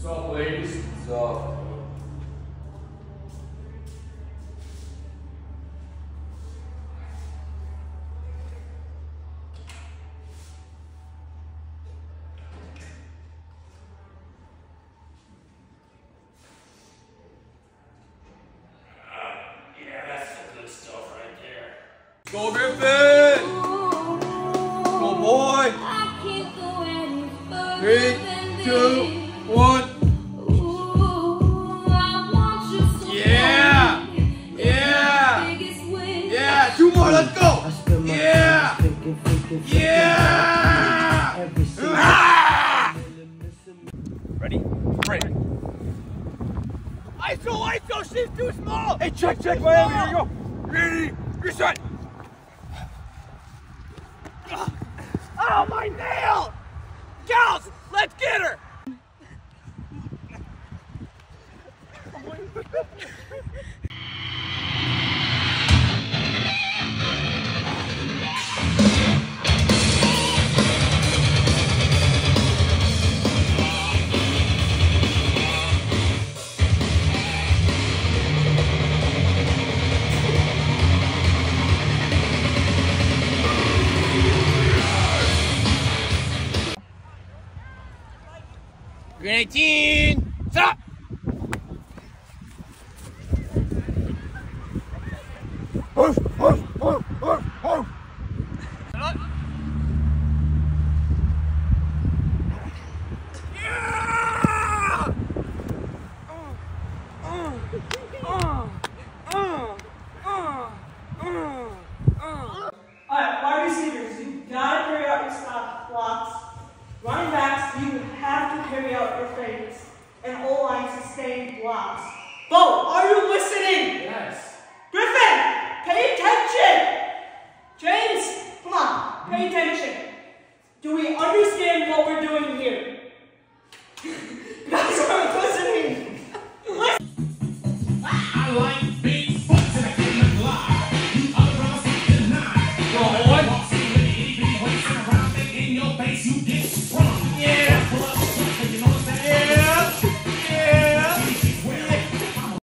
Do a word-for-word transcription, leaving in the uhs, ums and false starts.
Soft, ladies. Soft. Go Griffin! Go boy! Three, two, one. Yeah! Yeah! Yeah! Two more, let's go! Yeah! Yeah! Ah! Ready? Break. I S O, I S O, she's too small! Hey, check, check, Miami, here you go! Ready? Reset! Oh, my nail! Gals, let's get her! Green eighteen, stop! Hoof, hoof, hoof.